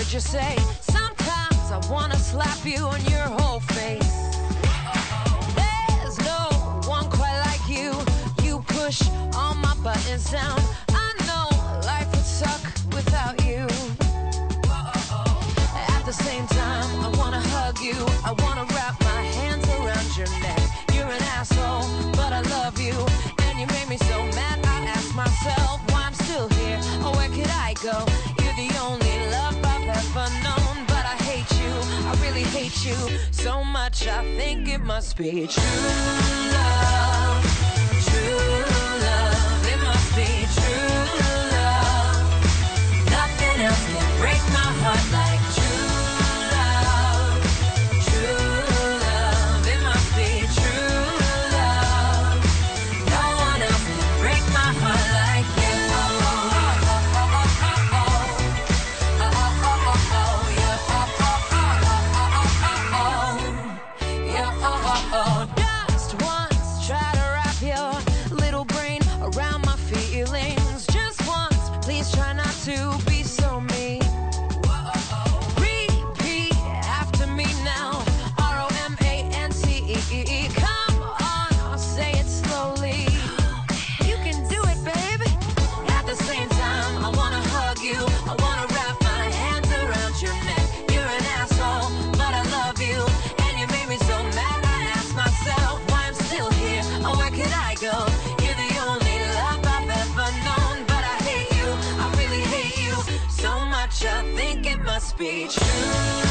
heard you say. Sometimes I wanna slap you on your whole face. There's no one quite like you. You push all my buttons down. I know life would suck without you. At the same time, I wanna hug you. I wanna wrap my hands around your neck. You're an asshole, but I love you. And you made me so mad, I ask myself why I'm still here, or where could I go? You're the only love I've ever known, but I hate you, I really hate you so much, I think it must be true love. True love, it must be true love. Nothing else can break my heart like true love. True love, it must be true love. No one else can break my heart like you. Just once, try to wrap your little brain around my feelings. Just once, please try not to be so mean. Repeat after me now. ROMANCE. Come on, I'll say it slowly. You can do it, baby. At the same time, I wanna hug you. I wanna wrap my hands around your neck. You're an asshole, but I love you. And you made me so mad, I ask myself why I'm still here, or where could I go? You're the only love I've ever known, but I hate you, I really hate you so much, I think it must be true.